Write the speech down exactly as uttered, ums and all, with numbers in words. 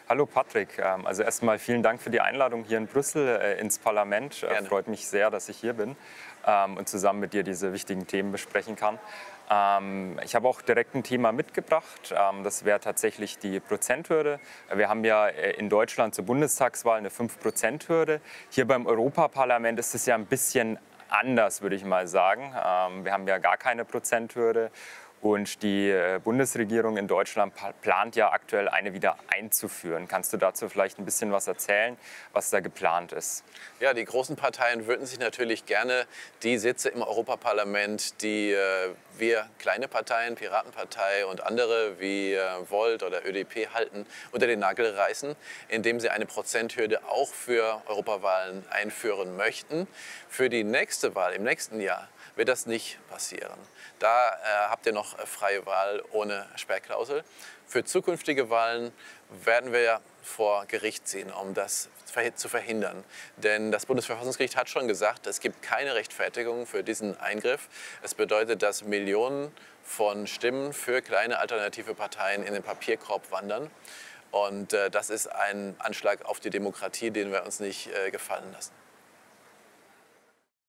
Hallo Patrick, Ähm, also erstmal vielen Dank für die Einladung hier in Brüssel äh, ins Parlament. Äh, Gerne. Freut mich sehr, dass ich hier bin ähm, und zusammen mit dir diese wichtigen Themen besprechen kann. Ähm, ich habe auch direkt ein Thema mitgebracht. Ähm, das wäre tatsächlich die Prozenthürde. Wir haben ja äh, in Deutschland zur Bundestagswahl eine fünf Prozent Hürde. Hier beim Europaparlament ist es ja ein bisschen anders, würde ich mal sagen. Ähm, wir haben ja gar keine Prozenthürde. Und die äh, Bundesregierung in Deutschland pa- plant ja aktuell eine wieder einzuführen. Kannst du dazu vielleicht ein bisschen was erzählen, was da geplant ist? Ja, die großen Parteien würden sich natürlich gerne die Sitze im Europaparlament, die äh, wir kleine Parteien, Piratenpartei und andere wie äh, Volt oder Ö D P halten, unter den Nagel reißen, indem sie eine Prozenthürde auch für Europawahlen einführen möchten. Für die nächste Wahl im nächsten Jahr wird das nicht passieren. Da äh, habt ihr noch äh, freie Wahl ohne Sperrklausel. Für zukünftige Wahlen werden wir vor Gericht ziehen, um das zu verhindern. Denn das Bundesverfassungsgericht hat schon gesagt, es gibt keine Rechtfertigung für diesen Eingriff. Es bedeutet, dass Millionen von Stimmen für kleine alternative Parteien in den Papierkorb wandern. Und äh, das ist ein Anschlag auf die Demokratie, den wir uns nicht äh, gefallen lassen.